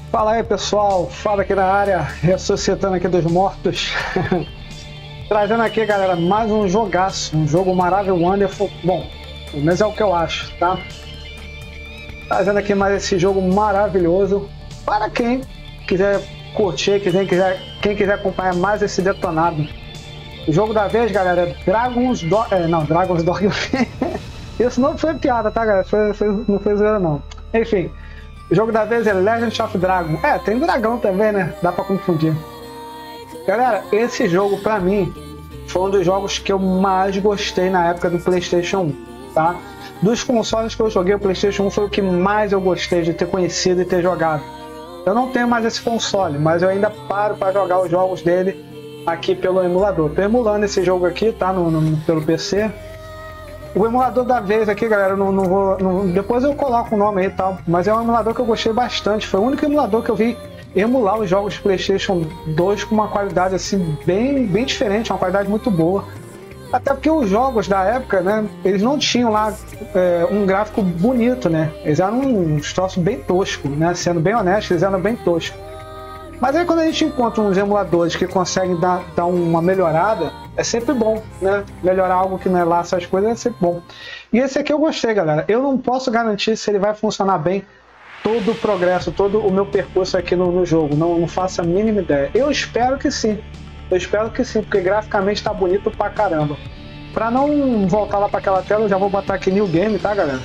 Fala aí, pessoal, fala aqui na área, ressuscitando aqui dos mortos. Trazendo aqui, galera, mais um jogaço, um jogo maravilhoso, wonderful. Bom, pelo menos é o que eu acho, tá? Trazendo aqui mais esse jogo maravilhoso para quem quiser curtir, quem quiser acompanhar mais esse detonado. O jogo da vez, galera, é Dragon's Dogma. Dragon's Dogma. Isso não foi piada, tá, galera? Não foi zoeira, não. Enfim, o jogo da vez é Legend of Dragon. Tem dragão também, né? Dá pra confundir. Galera, esse jogo, pra mim, foi um dos jogos que eu mais gostei na época do PlayStation 1, tá? Dos consoles que eu joguei, o PlayStation 1 foi o que mais eu gostei de ter conhecido e ter jogado. Eu não tenho mais esse console, mas eu ainda paro para jogar os jogos dele aqui pelo emulador. Tô emulando esse jogo aqui, tá? Pelo PC. O emulador da vez aqui, galera, depois eu coloco o nome aí e tal, mas é um emulador que eu gostei bastante. Foi o único emulador que eu vi emular os jogos de PlayStation 2 com uma qualidade assim bem diferente, uma qualidade muito boa. Até porque os jogos da época, né, eles não tinham lá um gráfico bonito, né? Eles eram uns troços bem toscos, né? Sendo bem honesto, eles eram bem toscos. Mas aí quando a gente encontra uns emuladores que conseguem dar uma melhorada, é sempre bom, né? Melhorar algo que não é lá essas coisas é sempre bom. E esse aqui eu gostei, galera. Eu não posso garantir se ele vai funcionar bem todo o progresso, todo o meu percurso aqui no jogo. Não faço a mínima ideia. Eu espero que sim. Eu espero que sim, porque graficamente tá bonito pra caramba. Pra não voltar lá pra aquela tela, eu já vou botar aqui New Game, tá, galera?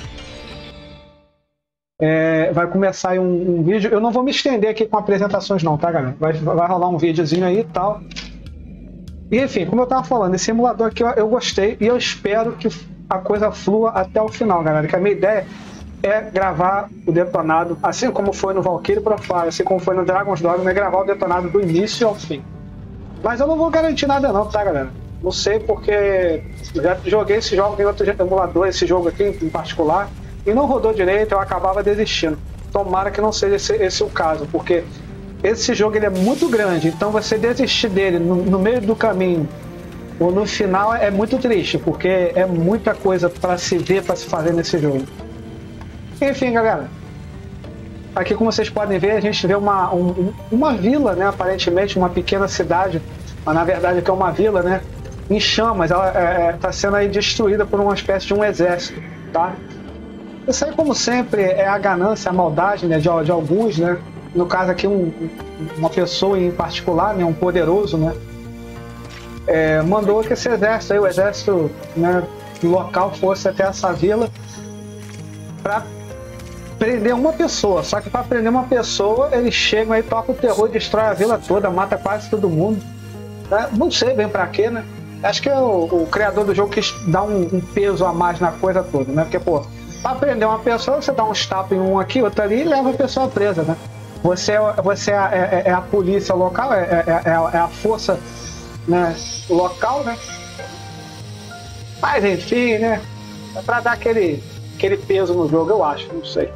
Vai começar aí um vídeo. Eu não vou me estender aqui com apresentações não, tá, galera? Vai rolar um videozinho aí e tal. E enfim, como eu tava falando, esse emulador aqui eu gostei e eu espero que a coisa flua até o final, galera. Que a minha ideia é gravar o detonado, assim como foi no Valkyrie Profile, assim como foi no Dragon's Dogma, é gravar o detonado do início ao fim. Mas eu não vou garantir nada não, tá, galera? Não sei porque já joguei esse jogo em outro emulador, esse jogo aqui em particular, e não rodou direito, eu acabava desistindo. Tomara que não seja esse o caso, porque esse jogo ele é muito grande, então você desistir dele no meio do caminho ou no final é muito triste, porque é muita coisa para se ver, para se fazer nesse jogo. Enfim, galera, aqui como vocês podem ver, a gente vê uma vila, né, aparentemente uma pequena cidade, mas na verdade que é uma vila, né, em chamas. Ela está sendo aí destruída por uma espécie de um exército, tá? Isso aí, como sempre, é a ganância, a maldade, né, de alguns, né? No caso aqui, uma pessoa em particular, né, um poderoso, né, mandou que esse exército, aí, o exército, né, local fosse até essa vila para prender uma pessoa. Só que para prender uma pessoa, eles chegam aí, tocam o terror, destrói a vila toda, mata quase todo mundo. Não sei bem para quê, né? Acho que o criador do jogo quis dar um peso a mais na coisa toda, né? Porque, pô, para prender uma pessoa, você dá uns tapas em um aqui, outro ali e leva a pessoa presa, né? Você é a polícia local, é a força, né, local, né? Mas enfim, né? É para dar aquele peso no jogo, eu acho, não sei.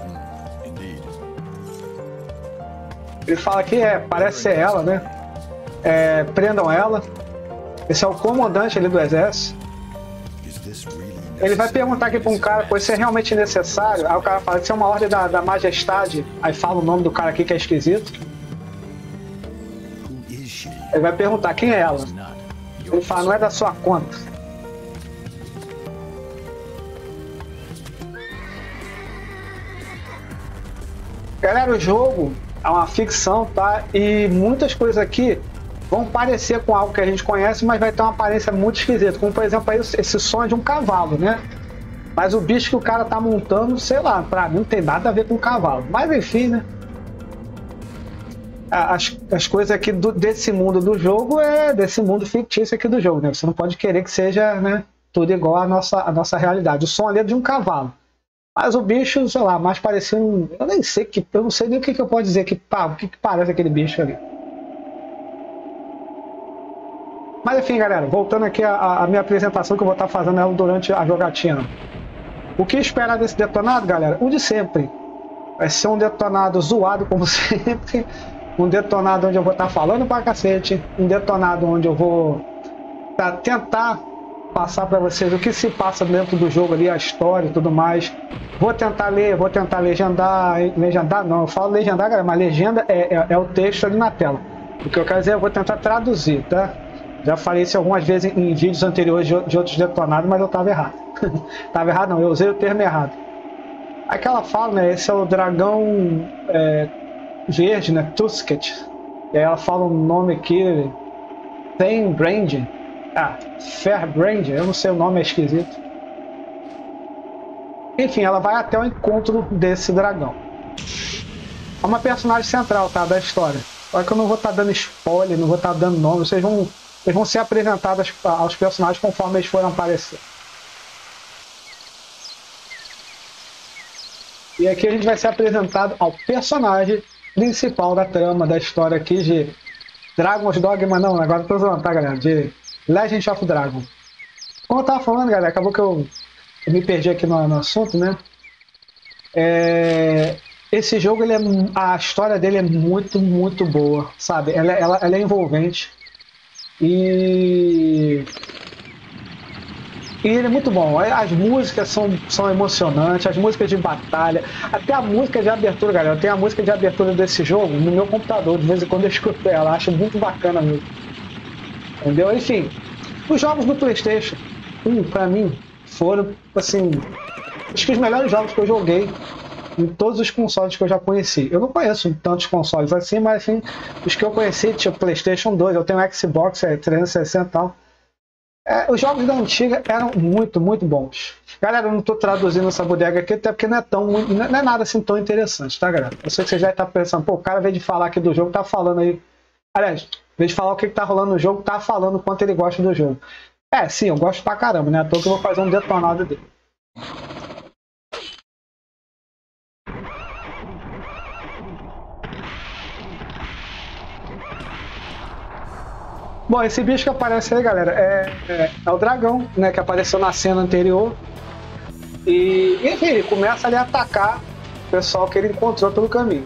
Ele fala aqui, parece ser ela, né? Prendam ela. Esse é o comandante ali do exército. Ele vai perguntar aqui para um cara, pois isso é realmente necessário? Aí o cara fala, isso é uma ordem da majestade. Aí fala o nome do cara aqui que é esquisito. Ele vai perguntar, quem é ela? Ele fala, não é da sua conta. Galera, o jogo é uma ficção, tá? E muitas coisas aqui vão parecer com algo que a gente conhece, mas vai ter uma aparência muito esquisita. Como, por exemplo, aí esse som de um cavalo, né? Mas o bicho que o cara tá montando, sei lá, pra mim não tem nada a ver com cavalo. Mas enfim, né? As coisas aqui desse mundo do jogo desse mundo fictício aqui do jogo, né? Você não pode querer que seja, né, tudo igual à nossa realidade. O som ali é de um cavalo. Mas o bicho, sei lá, mais parecendo... Eu nem sei, eu não sei nem o que eu posso dizer, o que parece aquele bicho ali. Mas enfim, galera, voltando aqui a minha apresentação que eu vou estar fazendo ela durante a jogatina. O que esperar desse detonado, galera? O de sempre. Vai ser um detonado zoado, como sempre. Um detonado onde eu vou estar falando pra cacete. Um detonado onde eu vou tentar passar para vocês o que se passa dentro do jogo ali, a história e tudo mais. Vou tentar ler, vou tentar legendar. Legendar não, eu falo legendar, galera, mas legenda é o texto ali na tela. O que eu quero dizer, eu vou tentar traduzir, tá? Já falei isso algumas vezes em vídeos anteriores de outros detonados, mas eu tava errado. Tava errado não, eu usei o termo errado. Aí que ela fala, né, esse é o dragão verde, né, Tusket. E aí ela fala um nome aqui, Fairbrand. Fairbrand, eu não sei o nome, é esquisito. Enfim, ela vai até o encontro desse dragão. É uma personagem central, tá, da história. Só que eu não vou estar dando spoiler, não vou estar dando nome, vocês vão ser apresentados aos personagens conforme eles foram aparecer. E aqui a gente vai ser apresentado ao personagem principal da trama, da história aqui de Dragon's Dogma, não, agora eu tô zoando, tá, galera? De Legend of Dragon. Como eu tava falando, galera, acabou que eu me perdi aqui no assunto, né? Esse jogo, a história dele é muito, muito boa, sabe? Ela é envolvente. E ele é muito bom. As músicas são emocionantes, as músicas de batalha, até a música de abertura, galera. Eu tenho a música de abertura desse jogo no meu computador, de vez em quando eu escuto ela, acho muito bacana mesmo. Entendeu? Enfim, os jogos do PlayStation 1, pra mim, foram, assim, acho que os melhores jogos que eu joguei em todos os consoles que eu já conheci. Eu não conheço tantos consoles assim, mas assim, os que eu conheci, tipo PlayStation 2, eu tenho Xbox 360 e tal. Os jogos da antiga eram muito, muito bons. Galera, eu não estou traduzindo essa bodega aqui, até porque não é nada assim tão interessante, tá, galera? Eu sei que vocês já estão pensando, pô, o cara, ao invés de falar aqui do jogo, tá falando aí. Aliás, ao invés de falar o que tá rolando no jogo, tá falando o quanto ele gosta do jogo. Sim, eu gosto pra caramba, né? À toa que eu vou fazer um detonado dele. Bom, esse bicho que aparece aí, galera, é o dragão, né, que apareceu na cena anterior. E, enfim, ele começa ali a atacar o pessoal que ele encontrou pelo caminho.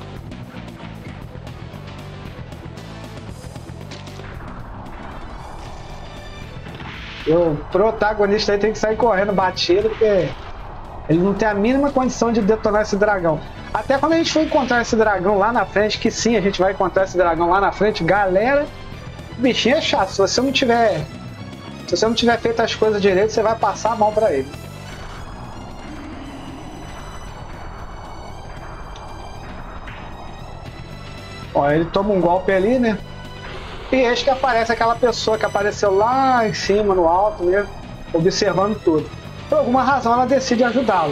O protagonista aí tem que sair correndo batido, porque ele não tem a mínima condição de detonar esse dragão. Até quando a gente for encontrar esse dragão lá na frente, que sim, a gente vai encontrar esse dragão lá na frente, galera... O bichinho é chato, se você não tiver feito as coisas direito, você vai passar a mão pra ele. Ó, ele toma um golpe ali, né? E eis que aparece aquela pessoa que apareceu lá em cima, no alto mesmo, observando tudo. Por alguma razão ela decide ajudá-lo.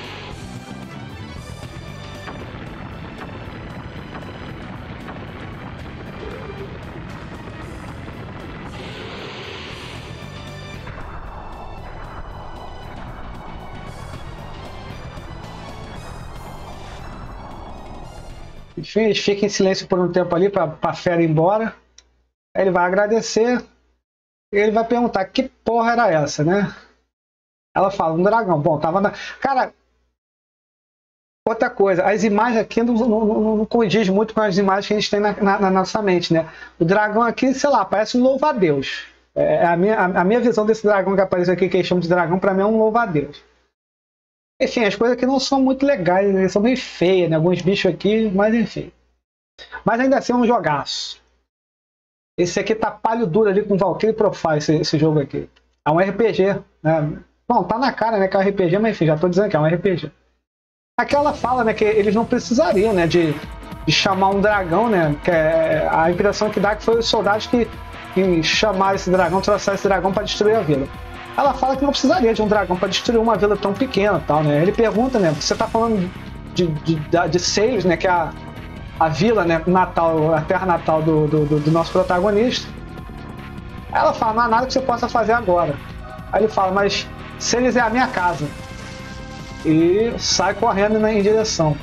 Enfim, eles ficam em silêncio por um tempo ali para a fera ir embora. Aí ele vai agradecer e ele vai perguntar que porra era essa, né? Ela fala, um dragão. Bom, tava na... Cara, outra coisa, as imagens aqui não condiz muito com as imagens que a gente tem na nossa mente, né? O dragão aqui, sei lá, parece um louva-a-Deus. A minha visão desse dragão que apareceu aqui, que eles chamam de dragão, para mim é um louva-a-Deus. Enfim, as coisas aqui não são muito legais, né? São meio feias, né? Alguns bichos aqui, mas enfim. Mas ainda assim é um jogaço. Esse aqui tá palho duro ali com Valkyrie Profile, esse jogo aqui. É um RPG, né? Bom, tá na cara, né, que é um RPG, mas enfim, já tô dizendo que é um RPG. Aqui ela fala, né, que eles não precisariam, né, de chamar um dragão, né? Que a impressão que dá é que foi os soldados que chamaram esse dragão, trouxeram esse dragão para destruir a vila. Ela fala que não precisaria de um dragão para destruir uma vila tão pequena, tal, né? Ele pergunta, né? Você está falando de Seios, né? Que é a vila, né? Natal, a terra natal do nosso protagonista. Ela fala, não há nada que você possa fazer agora. Aí ele fala, mas Seios é a minha casa. E sai correndo, né, em direção.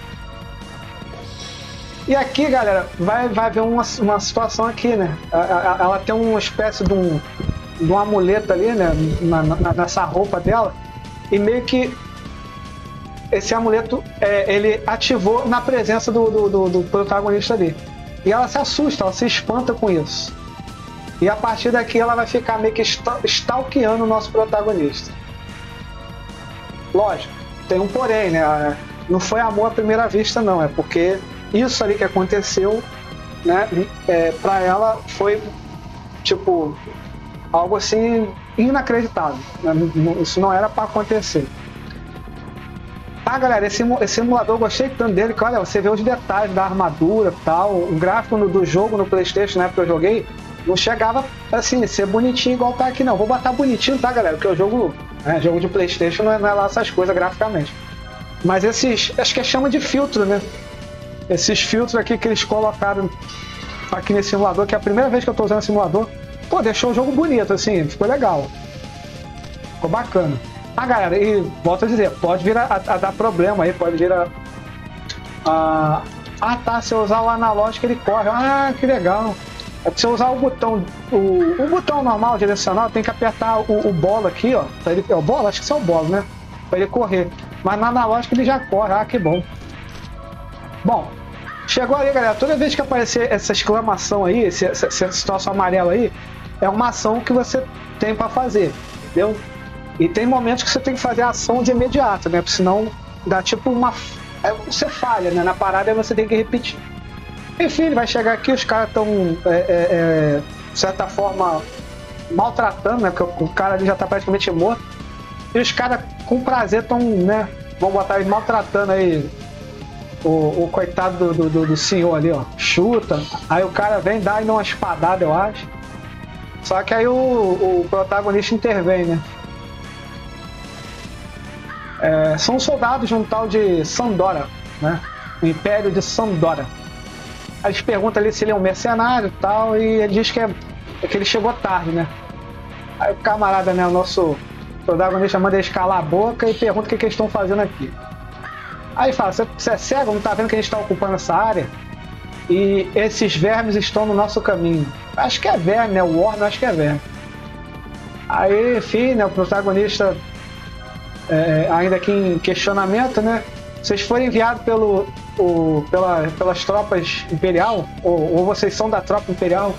E aqui, galera, vai haver uma situação aqui, né? Ela tem uma espécie de um amuleto ali, né, nessa roupa dela, e meio que esse amuleto ele ativou na presença do protagonista ali. E ela se assusta, ela se espanta com isso. E a partir daqui ela vai ficar meio que stalkeando o nosso protagonista. Lógico, tem um porém, né? Não foi amor à primeira vista, não. É porque isso ali que aconteceu, né? Pra ela foi, tipo, algo assim inacreditável. Isso não era pra acontecer. Tá, galera, esse emulador eu gostei tanto dele que, olha, você vê os detalhes da armadura e tal. O gráfico do jogo no PlayStation, na época que eu joguei, não chegava assim, ser bonitinho igual tá aqui, não. Vou botar bonitinho, tá, galera? Porque o jogo de PlayStation não é lá essas coisas graficamente. Mas esses, acho que chama de filtro, né? Esses filtros aqui que eles colocaram aqui nesse simulador, que é a primeira vez que eu tô usando esse simulador, pô, deixou o jogo bonito, assim, ficou legal. Ficou bacana. Ah, galera, e volto a dizer, pode vir a dar problema aí, pode vir ah, tá, se eu usar o analógico ele corre. Ah, que legal. Se eu usar o botão, o botão normal, direcional, tem que apertar o bola aqui, ó. Pra ele, é o bola? Acho que isso é o bola, né? Pra ele correr. Mas no analógico ele já corre. Ah, que bom. Bom, chegou aí, galera. Toda vez que aparecer essa exclamação aí, essa situação amarela aí, é uma ação que você tem pra fazer, entendeu? E tem momentos que você tem que fazer a ação de imediato, né? Porque senão dá tipo uma... você falha, né? Na parada aí você tem que repetir. Enfim, ele vai chegar aqui, os caras estão, de certa forma, maltratando, né? Porque o cara ali já tá praticamente morto. E os caras, com prazer, estão, né? Vão botar ele maltratando aí o coitado do senhor ali, ó. Chuta. Aí o cara vem, dá ainda uma espadada, eu acho. Só que aí o protagonista intervém, né? São soldados de um tal de Sandora, né? O Império de Sandora. Aí eles perguntam ali se ele é um mercenário e tal, e ele diz que que ele chegou tarde, né? Aí o camarada, né, o nosso protagonista, manda eles calar a boca e pergunta o que eles estão fazendo aqui. Aí fala, você é cego, não tá vendo que a gente está ocupando essa área? E esses vermes estão no nosso caminho. Acho que é verme, né? O Warner, acho que é verme. Aí, enfim, né, o protagonista, ainda aqui em questionamento, né? Vocês foram enviados pelas tropas imperial? Ou vocês são da tropa imperial?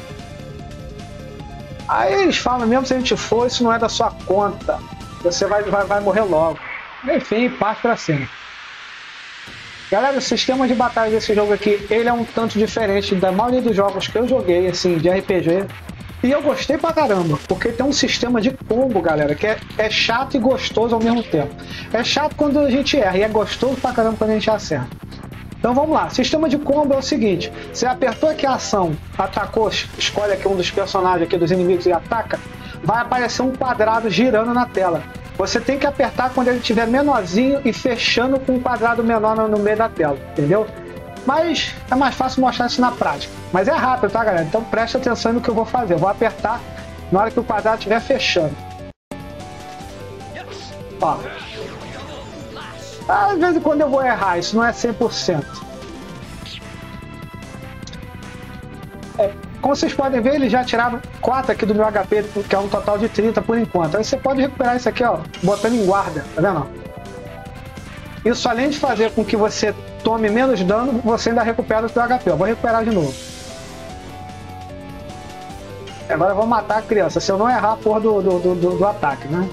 Aí eles falam, mesmo se a gente for, isso não é da sua conta. Você vai morrer logo. Enfim, parte pra cima. Galera, o sistema de batalha desse jogo aqui, ele é um tanto diferente da maioria dos jogos que eu joguei, assim, de RPG. E eu gostei pra caramba, porque tem um sistema de combo, galera, que é chato e gostoso ao mesmo tempo. É chato quando a gente erra, e é gostoso pra caramba quando a gente acerta. Então vamos lá, sistema de combo é o seguinte, você apertou aqui a ação, atacou, escolhe aqui um dos personagens aqui dos inimigos e ataca, vai aparecer um quadrado girando na tela. Você tem que apertar quando ele estiver menorzinho e fechando com um quadrado menor no meio da tela, entendeu? Mas é mais fácil mostrar isso na prática. Mas é rápido, tá, galera? Então preste atenção no que eu vou fazer. Eu vou apertar na hora que o quadrado estiver fechando. Ó. Às vezes quando eu vou errar, isso não é 100%. Como vocês podem ver, eles já tiraram 4 aqui do meu HP, que é um total de 30 por enquanto. Aí você pode recuperar isso aqui, ó, botando em guarda, tá vendo? Isso, além de fazer com que você tome menos dano, você ainda recupera o seu HP. Eu vou recuperar de novo. Agora eu vou matar a criança, se eu não errar a porra do ataque, né?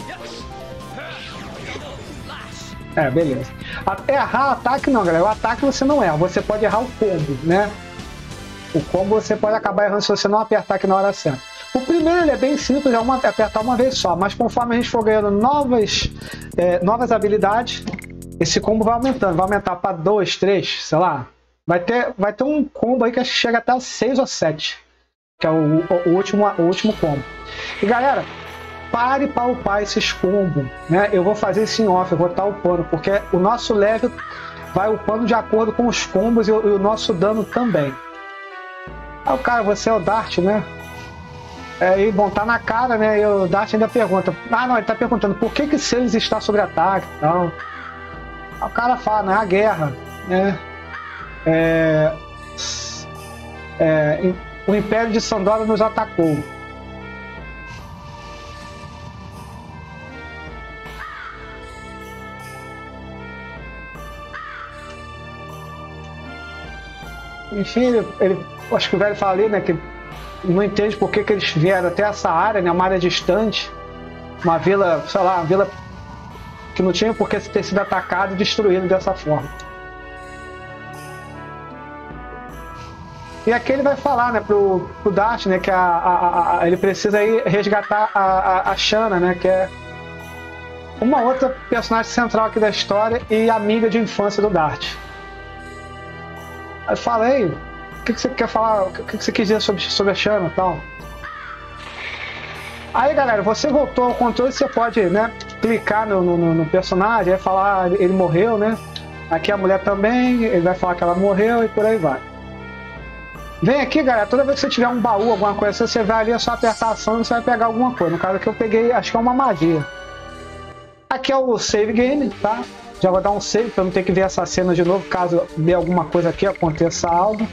Beleza. Errar ataque não, galera. O ataque você não erra, você pode errar o combo, né? O combo você pode acabar errando se você não apertar aqui na hora certa. O primeiro ele é bem simples, é apertar uma vez só, mas conforme a gente for ganhando novas habilidades, esse combo vai aumentando, vai aumentar para 2, 3, sei lá. Vai ter um combo aí que acho que chega até 6 ou 7, que é o último combo. E galera, pare para upar esses combos, né? Eu vou fazer isso em off, eu vou estar upando, porque o nosso level vai upando de acordo com os combos e o nosso dano também. Aí o cara, você é o Dart, né? E bom, tá na cara, né? E o Dart ainda pergunta. Ah, não, ele tá perguntando por que Seles está sob ataque e tal. Aí o cara fala, né? A guerra, né? O Império de Sandora nos atacou. Enfim, ele acho que o velho fala ali, né? Que não entende por que eles vieram até essa área, né? Uma área distante, uma vila, sei lá, uma vila que não tinha por que ter sido atacado e destruído dessa forma. E aqui ele vai falar, né, pro Dart, né, que ele precisa ir resgatar a Shanna, né, que é uma outra personagem central aqui da história e amiga de infância do Dart. Aí fala, aí, o que você quer falar, o que você quis dizer sobre a Shanna e tal? Aí, galera, você voltou ao controle, você pode, né, clicar no personagem, aí falar, ele morreu, né? Aqui a mulher também, ele vai falar que ela morreu e por aí vai. Vem aqui, galera, toda vez que você tiver um baú, alguma coisa assim, você vai ali, é só apertar a ação e você vai pegar alguma coisa. No caso aqui eu peguei, acho que é uma magia. Aqui é o save game, tá? Já vou dar um save para não ter que ver essa cena de novo, caso dê alguma coisa aqui, aconteça algo.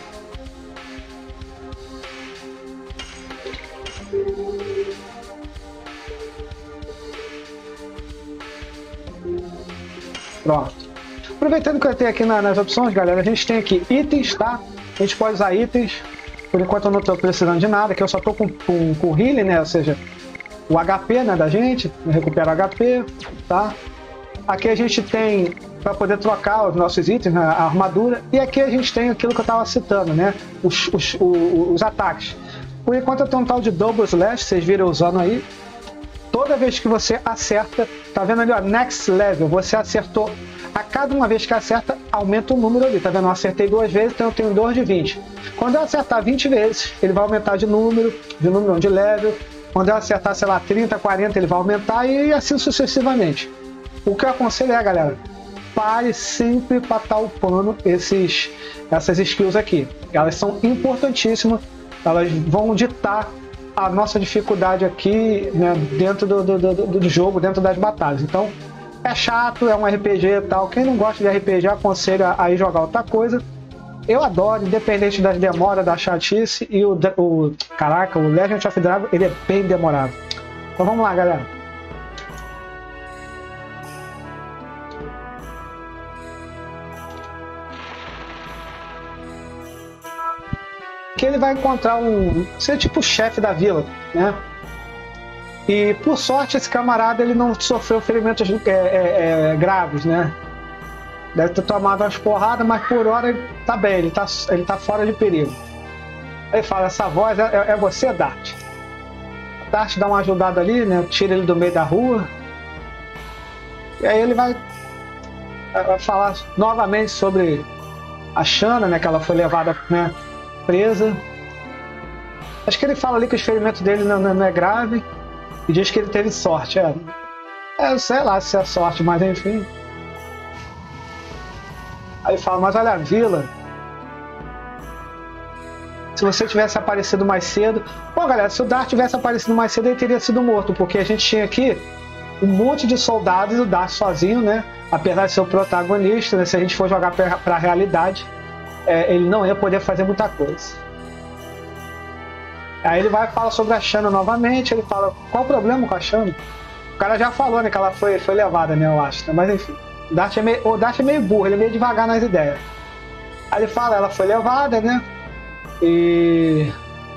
Pronto. Aproveitando que eu tenho aqui nas opções, galera, a gente tem aqui itens, tá? A gente pode usar itens. Por enquanto eu não estou precisando de nada, que eu só estou com healing, né? Ou seja, o HP, né, da gente, recupera HP, tá? Aqui a gente tem para poder trocar os nossos itens, né, a armadura, e aqui a gente tem aquilo que eu estava citando, né? Os ataques. Por enquanto eu tenho um tal de Double Slash, vocês viram usando aí. Toda vez que você acerta, tá vendo ali, ó, Next Level, você acertou. A cada uma vez que acerta, aumenta o número ali, tá vendo? Eu acertei 2 vezes, então eu tenho 2 de 20. Quando eu acertar 20 vezes, ele vai aumentar de número não, de level. Quando eu acertar, sei lá, 30, 40, ele vai aumentar e assim sucessivamente. O que eu aconselho é, galera, pare sempre para estar upando essas skills aqui. Elas são importantíssimas, elas vão ditar a nossa dificuldade aqui, né, dentro do jogo, dentro das batalhas. Então, é chato, é um RPG e tal. Quem não gosta de RPG, aconselho a ir jogar outra coisa. Eu adoro, independente das demoras, da chatice. E caraca, o Legend of Dragon, ele é bem demorado. Então vamos lá, galera. Que ele vai encontrar ser tipo o chefe da vila, né? E por sorte esse camarada ele não sofreu ferimentos graves, né? Deve ter tomado umas porradas, mas por hora ele tá bem, ele tá fora de perigo. Aí fala, essa voz é você, Dart? Dart dá uma ajudada ali, né? Tira ele do meio da rua. E aí ele vai falar novamente sobre a Shanna, né? Que ela foi levada, né, presa. Acho que ele fala ali que os ferimentos dele não é grave. E diz que ele teve sorte, sei lá se é sorte, mas enfim. Aí fala, mas olha a vila. Se você tivesse aparecido mais cedo... Bom, galera, se o Dart tivesse aparecido mais cedo, ele teria sido morto, porque a gente tinha aqui um monte de soldados e o Dart sozinho, né? Apesar de ser o protagonista, né? Se a gente for jogar pra realidade, ele não ia poder fazer muita coisa. Aí ele vai falar sobre a Shanna novamente, ele fala, qual o problema com a Shanna? O cara já falou, né, que ela foi levada, né, eu acho, né? Mas enfim, o Dart é meio burro, ele é meio devagar nas ideias. Aí ele fala, ela foi levada, né, e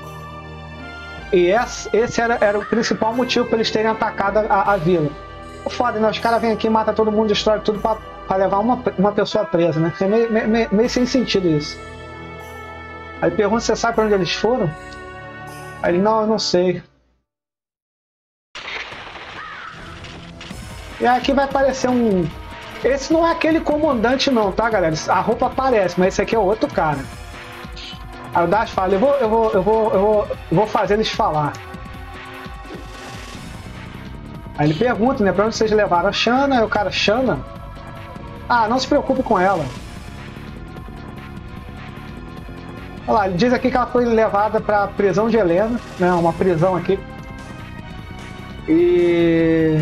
esse era o principal motivo para eles terem atacado a vila. Foda, né, os caras vêm aqui, matam todo mundo, destrói tudo para levar uma pessoa presa, né, é meio sem sentido isso. Aí pergunta, você sabe para onde eles foram? Aí ele, não, eu não sei. E aqui vai aparecer Esse não é aquele comandante não, tá, galera? A roupa aparece, mas esse aqui é outro cara. Aí o Dart fala, eu vou fazer eles falar. Aí ele pergunta, né, pra onde vocês levaram a Shanna? Aí o cara, Shanna? Ah, não se preocupe com ela. Olha lá, ele diz aqui que ela foi levada para a prisão de Helena, né? Uma prisão aqui. E...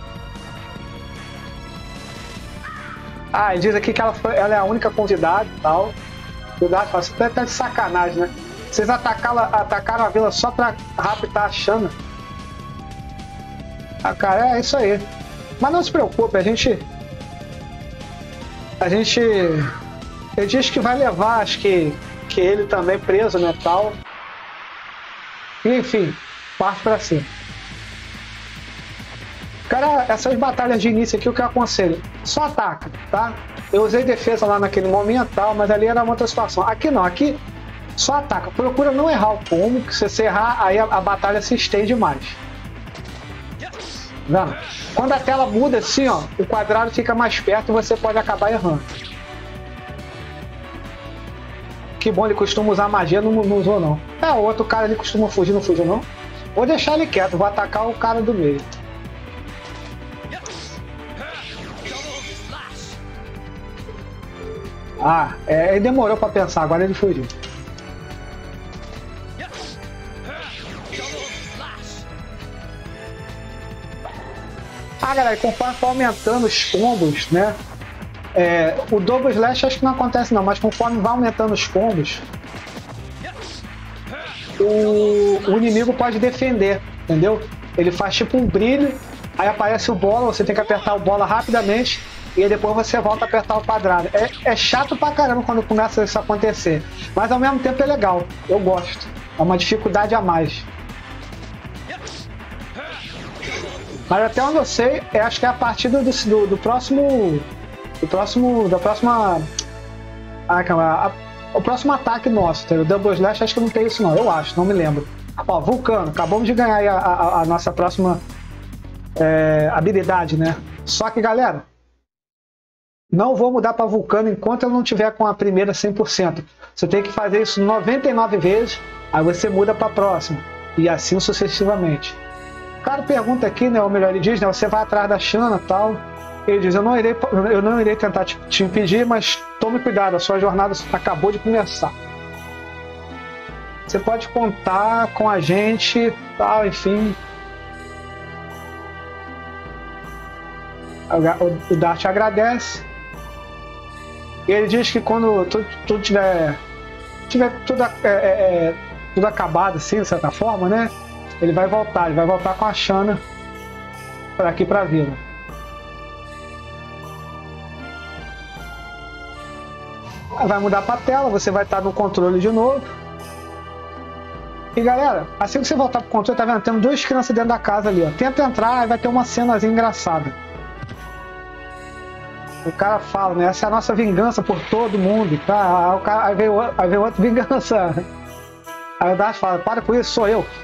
ele diz aqui que ela é a única convidada e tal. O Dart fala, você tá de sacanagem, né? Vocês atacaram a vila só para raptar a Shanna. Ah, cara, é isso aí. Mas não se preocupe, a gente... Ele diz que vai levar, acho que ele também preso, né, tal. E enfim, parte pra cima. Cara, essas batalhas de início aqui, o que eu aconselho? Só ataca, tá? Eu usei defesa lá naquele momento, tal, mas ali era uma outra situação. Aqui não, aqui só ataca. Procura não errar o combo, que se você errar, aí a batalha se estende mais. Vendo? Quando a tela muda assim, ó, o quadrado fica mais perto e você pode acabar errando. Que bom, ele costuma usar magia, não usou não. É, o outro cara ali costuma fugir, não fugiu não. Vou deixar ele quieto, vou atacar o cara do meio. Ah, ele demorou pra pensar, agora ele fugiu. Ah, galera, conforme for aumentando os combos, né? O Double Slash acho que não acontece não, mas conforme vai aumentando os combos, o inimigo pode defender, entendeu? Ele faz tipo um brilho, aí aparece o bola, você tem que apertar o bola rapidamente e aí depois você volta a apertar o quadrado. É chato pra caramba quando começa isso a acontecer, mas ao mesmo tempo é legal, eu gosto. É uma dificuldade a mais. Mas até onde eu sei, acho que é a partir do próximo... Da próxima... o próximo ataque nosso, tá? O Double Slash acho que não tem isso não, eu acho, não me lembro. Ó, Vulcano, acabamos de ganhar aí a nossa próxima habilidade, né? Só que, galera, não vou mudar para Vulcano enquanto eu não tiver com a primeira 100%. Você tem que fazer isso 99 vezes, aí você muda para a próxima. E assim sucessivamente. O cara pergunta aqui, né, ou melhor, ele diz, né, você vai atrás da Shanna e tal. Ele diz, eu não irei tentar te impedir, mas tome cuidado, a sua jornada acabou de começar. Você pode contar com a gente, tal, enfim. O Dart agradece. E ele diz que quando tudo tiver tudo acabado, assim, de certa forma, né? Ele vai voltar com a Shanna para aqui para a vila. Vai mudar para a tela, você vai estar no controle de novo. E galera, assim que você voltar pro controle, tá vendo? Tem duas crianças dentro da casa ali, ó. Tenta entrar e vai ter uma cenazinha engraçada. O cara fala, né? Essa é a nossa vingança por todo mundo, tá? Aí veio outra vingança. Aí o Dart fala, para com isso, sou eu.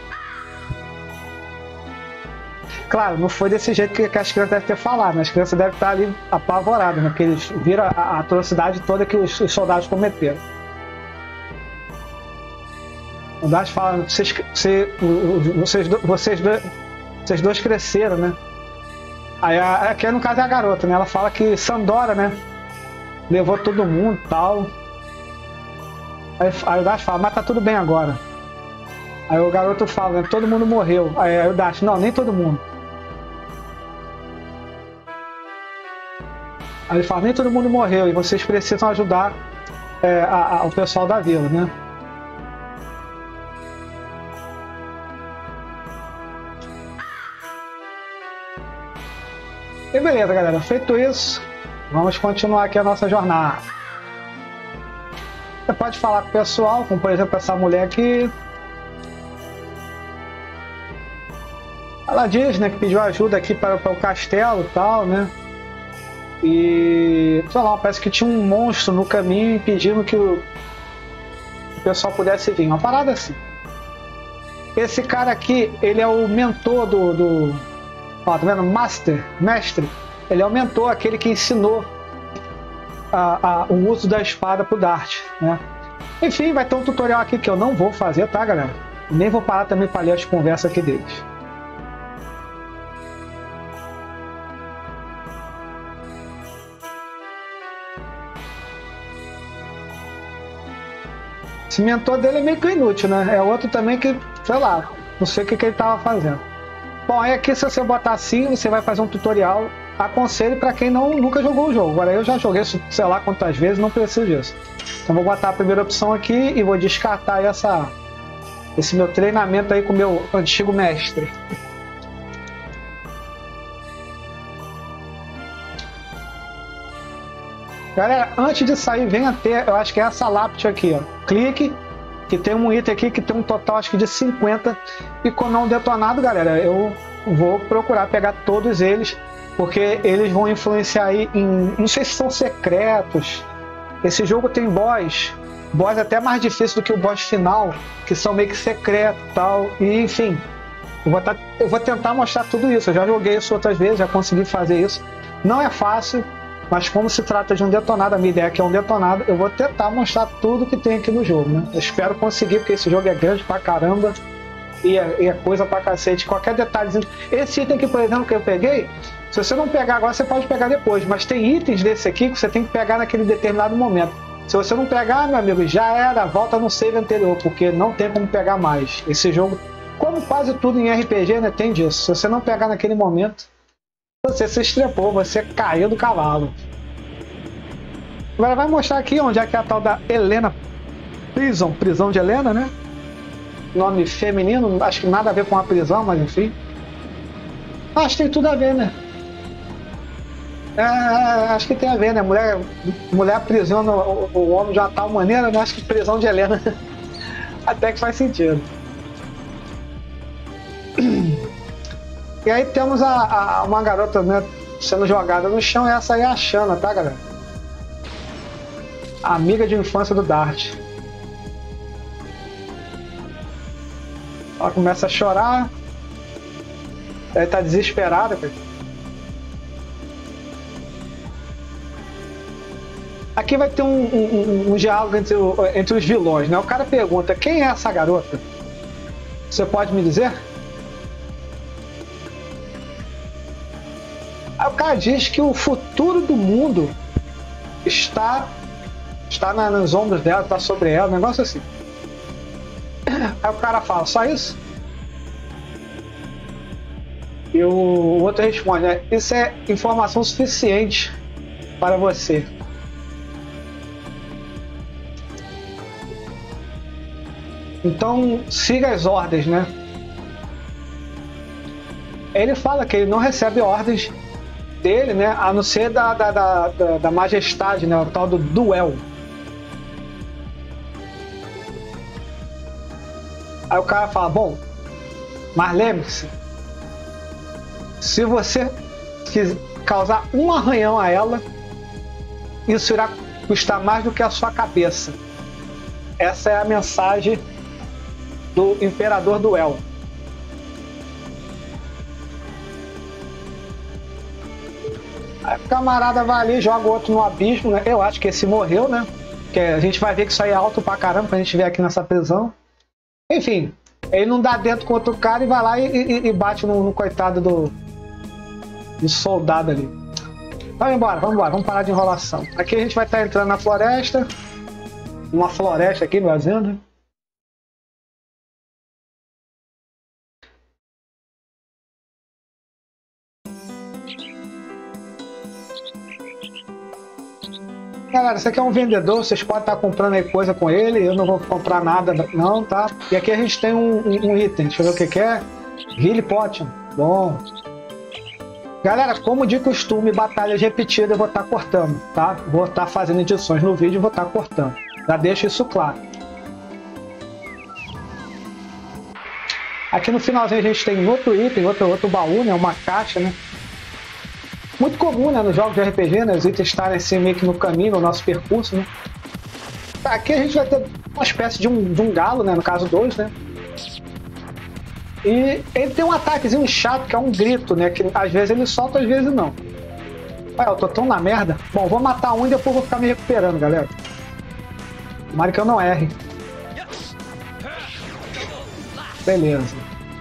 Claro, não foi desse jeito que as crianças devem ter falado, né? As crianças devem estar ali apavoradas, né? Porque eles viram a atrocidade toda que os soldados cometeram. O Dart fala, vocês dois cresceram, né? Aí aqui no caso é a garota, né? Ela fala que Sandora, né? Levou todo mundo e tal. Aí o Dart fala, mas tá tudo bem agora. Aí o garoto fala, né? Todo mundo morreu. Aí o Dart, não, nem todo mundo. Aí ele fala, nem todo mundo morreu e vocês precisam ajudar o pessoal da vila, né? E beleza, galera. Feito isso, vamos continuar aqui a nossa jornada. Você pode falar com o pessoal, como por exemplo essa mulher aqui. Ela diz, né, que pediu ajuda aqui para o castelo e tal, né? E, sei lá, parece que tinha um monstro no caminho impedindo que o pessoal pudesse vir. Uma parada assim. Esse cara aqui, ele é o mentor ó, tá vendo? Mestre. Ele é o mentor, aquele que ensinou o uso da espada pro Dart, né? Enfim, vai ter um tutorial aqui que eu não vou fazer, tá, galera? Nem vou parar também para ler as conversas aqui deles. Esse mentor dele é meio que inútil, né? É outro também que, sei lá, não sei o que ele tava fazendo. Bom, aí aqui se você botar assim, você vai fazer um tutorial. Aconselho para quem nunca jogou o jogo. Agora eu já joguei, sei lá quantas vezes, não preciso disso. Então vou botar a primeira opção aqui e vou descartar esse meu treinamento aí com o meu antigo mestre. Galera, antes de sair, venha ter, eu acho que é essa lápide aqui, ó. Clique que tem um item aqui que tem um total acho que de 50, e como é um detonado, galera, eu vou procurar pegar todos eles, porque eles vão influenciar aí em, não sei se são secretos. Esse jogo tem boss até mais difícil do que o boss final, que são meio que secretos e tal, e enfim, eu vou tentar mostrar tudo isso. Eu já joguei isso outras vezes, já consegui fazer isso, não é fácil, mas como se trata de um detonado, a minha ideia é que é um detonado, eu vou tentar mostrar tudo que tem aqui no jogo, né? Eu espero conseguir, porque esse jogo é grande pra caramba e é coisa pra cacete. Qualquer detalhezinho. Esse item aqui, por exemplo, que eu peguei, se você não pegar agora, você pode pegar depois, mas tem itens desse aqui que você tem que pegar naquele determinado momento. Se você não pegar, meu amigo, já era, volta no save anterior, porque não tem como pegar mais. Esse jogo, como quase tudo em RPG, né, tem disso. Se você não pegar naquele momento, você se estrepou, você caiu do cavalo. Agora vai mostrar aqui onde é que é a tal da Helena prisão de Helena, né? Nome feminino, acho que nada a ver com a prisão, mas enfim. Acho que tem tudo a ver, né? Acho que tem a ver, né? Mulher aprisiona o homem de uma tal maneira, né? Acho que prisão de Helena até que faz sentido. E aí temos uma garota, né, sendo jogada no chão, e essa aí é a Shanna, tá, galera? Amiga de infância do Dart. Ela começa a chorar. Ela tá desesperada, cara. Aqui vai ter um diálogo entre os vilões, né? O cara pergunta: quem é essa garota? Você pode me dizer? Aí o cara diz que o futuro do mundo está nos ombros dela, está sobre ela, um negócio assim. Aí o cara fala: só isso? E o outro responde, né? Isso é informação suficiente para você. Então siga as ordens, né? Ele fala que ele não recebe ordens dele, né? A não ser da majestade, né? O tal do duel. Aí o cara fala: bom, mas lembre-se, se você causar um arranhão a ela, isso irá custar mais do que a sua cabeça. Essa é a mensagem do Imperador Duel. Aí o camarada vai ali, joga o outro no abismo, né? Eu acho que esse morreu, né? Porque a gente vai ver que isso aí é alto pra caramba quando a gente vier aqui nessa prisão. Enfim, ele não dá dentro com outro cara e vai lá e bate no coitado do soldado ali. Vamos embora, vamos parar de enrolação. Aqui a gente vai estar entrando na floresta. Uma floresta aqui, meu fazenda. Galera, esse aqui é um vendedor, vocês podem estar comprando aí coisa com ele, eu não vou comprar nada não, tá? E aqui a gente tem um item, deixa eu ver o que é. Heal Potion, bom. Galera, como de costume, batalhas repetidas eu vou estar cortando, tá? Vou estar fazendo edições no vídeo e vou estar cortando. Já deixo isso claro. Aqui no finalzinho a gente tem outro item, outro baú, né? Uma caixa, né? Muito comum, né, nos jogos de RPG, né, os itens estarem assim meio que no caminho, no nosso percurso, né. Aqui a gente vai ter uma espécie de um galo, né, no caso 2, né. E ele tem um ataquezinho chato, que é um grito, né, que às vezes ele solta, às vezes não. Olha, eu tô tão na merda. Bom, vou matar um e depois vou ficar me recuperando, galera. Tomara que eu não erre. Beleza.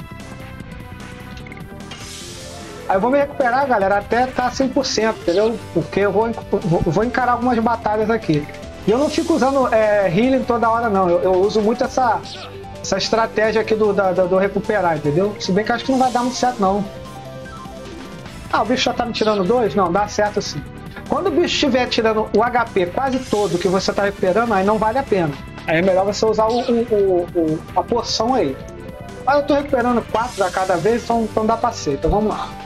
Aí eu vou me recuperar, galera, até estar 100%, entendeu? Porque eu vou encarar algumas batalhas aqui. E eu não fico usando healing toda hora, não. Eu uso muito essa estratégia aqui do recuperar, entendeu? Se bem que acho que não vai dar muito certo, não. Ah, o bicho já tá me tirando 2? Não, dá certo sim. Quando o bicho estiver tirando o HP quase todo que você tá recuperando, aí não vale a pena. Aí é melhor você usar a poção aí. Mas eu tô recuperando 4 a cada vez, então dá pra ser. Então vamos lá.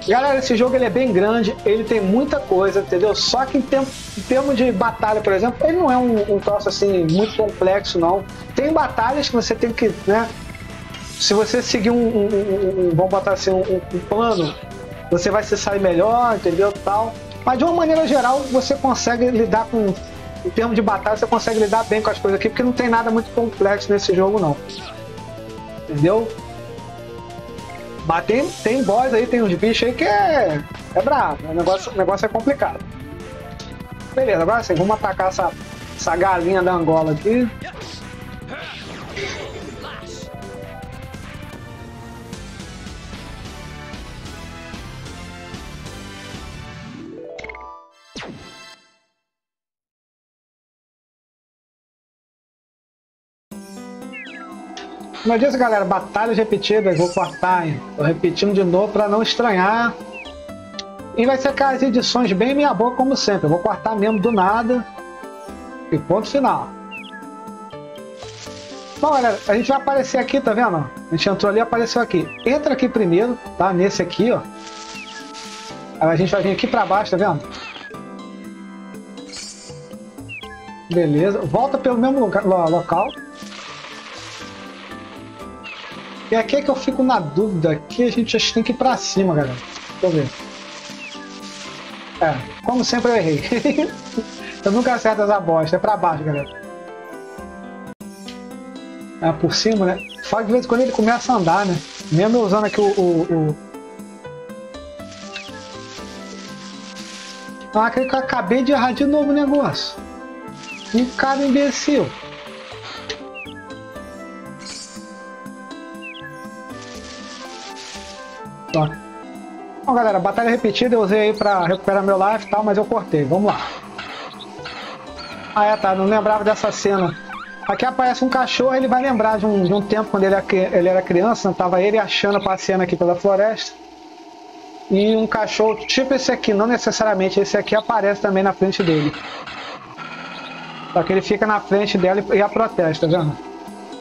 Galera, esse jogo ele é bem grande, ele tem muita coisa, entendeu? Só que em termos de batalha, por exemplo, ele não é um troço assim muito complexo, não. Tem batalhas que você tem que, né? Se você seguir vamos botar assim, um plano, você vai se sair melhor, entendeu? Tal. Mas de uma maneira geral, você consegue lidar com, em termos de batalha, você consegue lidar bem com as coisas aqui, porque não tem nada muito complexo nesse jogo, não. Entendeu? Mas tem boss aí, tem uns bichos aí que é brabo, o negócio é complicado. Beleza, agora sim, vamos atacar essa galinha da Angola aqui. Como eu disse, galera, batalhas repetidas, vou cortar, hein? Tô repetindo de novo para não estranhar. E vai ser aquelas edições bem meia boca, como sempre. Eu vou cortar mesmo do nada. E ponto final. Bom, galera, a gente vai aparecer aqui, tá vendo? A gente entrou ali e apareceu aqui. Entra aqui primeiro, tá? Nesse aqui, ó. Aí a gente vai vir aqui para baixo, tá vendo? Beleza. Volta pelo mesmo local. E aqui é que eu fico na dúvida. Aqui a gente acho que tem que ir pra cima, galera. Deixa eu ver. Como sempre eu errei. Eu nunca acerto essa bosta. É pra baixo, galera. Por cima, né? Só de vez em quando ele começa a andar, né? Mesmo eu usando aqui acredito que eu acabei de errar de novo o negócio. Que cara imbecil. Bom, galera, batalha repetida eu usei aí pra recuperar meu life e tal, mas eu cortei. Vamos lá. Tá, não lembrava dessa cena. Aqui aparece um cachorro, ele vai lembrar de um tempo quando ele era criança, tava ele achando passeando aqui pela floresta. E um cachorro tipo esse aqui, não necessariamente esse aqui, aparece também na frente dele. Só que ele fica na frente dela e a protege, tá vendo?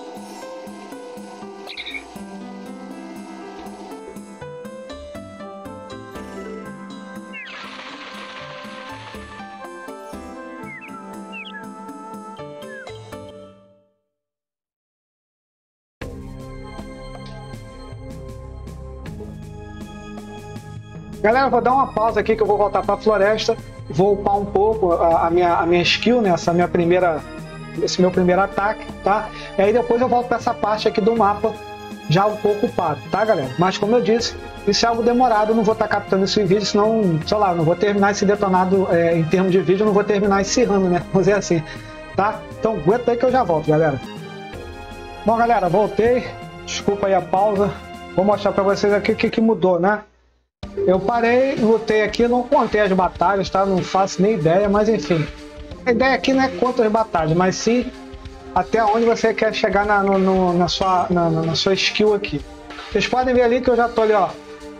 Galera, eu vou dar uma pausa aqui que eu vou voltar para a floresta, vou upar um pouco a minha skill, né, esse meu primeiro ataque, tá? E aí depois eu volto para essa parte aqui do mapa já um pouco upado, tá, galera? Mas como eu disse, isso é algo demorado, eu não vou estar captando isso em vídeo, senão, sei lá, não vou terminar esse detonado em termos de vídeo, eu não vou terminar esse ramo, né? Vamos dizer assim, tá? Então aguenta aí que eu já volto, galera. Bom, galera, voltei, desculpa aí a pausa, vou mostrar para vocês aqui o que mudou, né? Eu parei, lutei aqui, não contei as batalhas, tá? Não faço nem ideia, mas enfim. A ideia aqui não é contra as batalhas, mas sim até onde você quer chegar na sua skill aqui. Vocês podem ver ali que eu já tô ali, ó,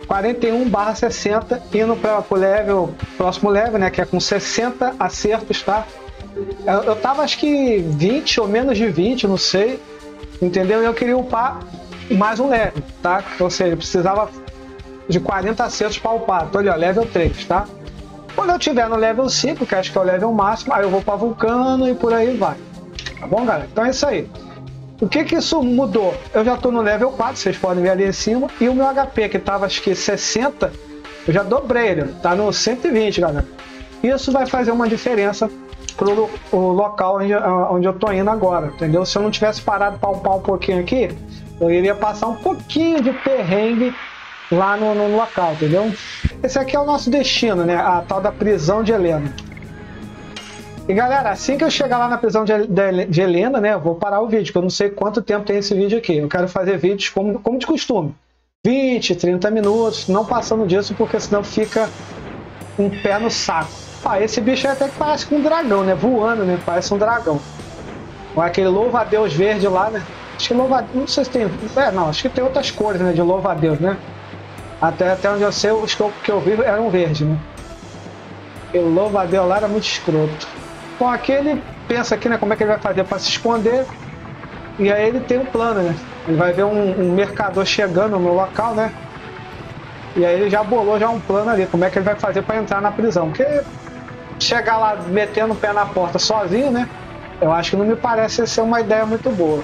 41/60, indo para o próximo level, né? Que é com 60 acertos, tá? Eu tava acho que 20 ou menos de 20, não sei. Entendeu? E eu queria upar mais um level, tá? Ou seja, eu precisava de 40 acertos para upar. Tô ali, ó, level 3, tá? Quando eu tiver no level 5, que acho que é o level máximo, aí eu vou para Vulcano e por aí vai. Tá bom, galera? Então é isso aí. O que isso mudou? Eu já tô no level 4, vocês podem ver ali em cima, e o meu HP, que tava acho que 60, eu já dobrei ele, tá no 120, galera. Isso vai fazer uma diferença pro o local onde eu tô indo agora, entendeu? Se eu não tivesse parado para upar um pouquinho aqui, eu iria passar um pouquinho de perrengue lá no local, entendeu? Esse aqui é o nosso destino, né? A tal da prisão de Helena. E galera, assim que eu chegar lá na prisão de Helena, né? Eu vou parar o vídeo, porque eu não sei quanto tempo tem esse vídeo aqui. Eu quero fazer vídeos como de costume. 20, 30 minutos, não passando disso, porque senão fica um pé no saco. Esse bicho até que parece com um dragão, né? Voando, né? Parece um dragão. Com aquele louva-a-Deus verde lá, né? Acho que louva-a-Deus, não sei se tem... não, acho que tem outras cores, né? De louva-a-Deus, né? Até onde eu sei, os que eu vi eram verde, né? E o louva-a-Deus lá era muito escroto. Bom, aqui ele pensa aqui, né? Como é que ele vai fazer para se esconder. E aí ele tem um plano, né? Ele vai ver um mercador chegando no local, né? E aí ele já bolou já um plano ali, como é que ele vai fazer para entrar na prisão. Porque chegar lá metendo o pé na porta sozinho, né? Eu acho que não me parece ser uma ideia muito boa.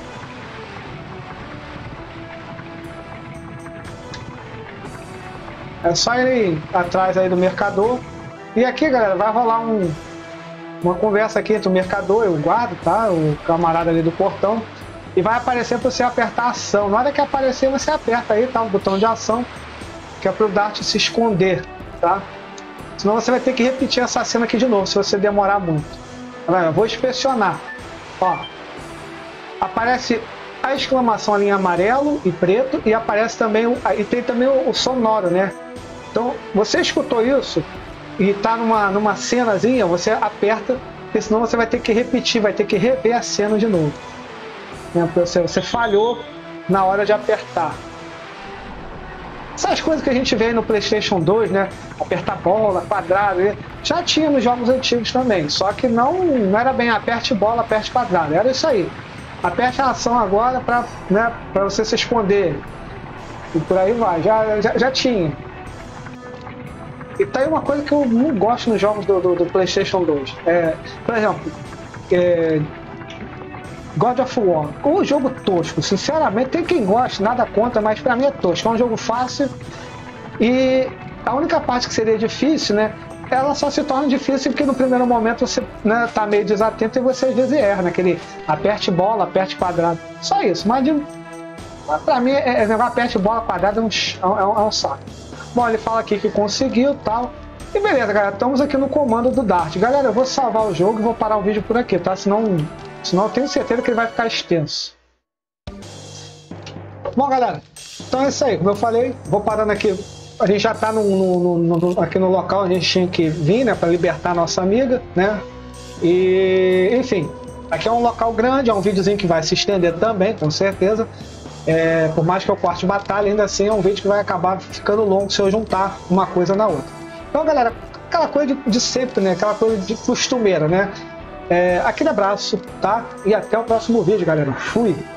É só ir atrás aí do mercador. E aqui, galera, vai rolar uma conversa aqui entre o mercador e o guarda, tá? O camarada ali do portão. E vai aparecer para você apertar a ação. Na hora que aparecer, você aperta aí, tá? O botão de ação, que é pro Dart se esconder, tá? Senão você vai ter que repetir essa cena aqui de novo, se você demorar muito. Eu vou inspecionar. Ó, aparece a exclamação ali em amarelo e preto, e aparece também e tem também o sonoro, né? Então, você escutou isso e tá numa cenazinha, você aperta, porque senão você vai ter que repetir, vai ter que rever a cena de novo. Né? Porque você falhou na hora de apertar. Essas coisas que a gente vê aí no PlayStation 2, né? Apertar bola, quadrado, já tinha nos jogos antigos também. Só que não era bem aperte bola, aperte quadrado. Era isso aí. Aperte a ação agora para, né, para você se esconder. E por aí vai. Já tinha. E tá aí uma coisa que eu não gosto nos jogos do PlayStation 2. Por exemplo, God of War, um jogo tosco, sinceramente, tem quem gosta, nada contra, mas pra mim é tosco, é um jogo fácil e a única parte que seria difícil, né, ela só se torna difícil porque no primeiro momento você, né, tá meio desatento e você às vezes erra, naquele aperte bola, aperte quadrado, só isso, mas pra mim, aperte bola, quadrado é um saco. Bom, ele fala aqui que conseguiu e tal. E beleza, galera, estamos aqui no comando do Dart. Galera, eu vou salvar o jogo e vou parar o vídeo por aqui, tá? Senão eu tenho certeza que ele vai ficar extenso. Bom, galera, então é isso aí. Como eu falei, vou parando aqui. A gente já tá aqui no local onde a gente tinha que vir, né? Para libertar a nossa amiga, né? E, enfim, aqui é um local grande, é um videozinho que vai se estender também, com certeza. Por mais que eu corte batalha, ainda assim é um vídeo que vai acabar ficando longo se eu juntar uma coisa na outra. Então, galera, aquela coisa de sempre, né? Aquela coisa de costumeira, né? Aquele abraço, tá? E até o próximo vídeo, galera. Fui!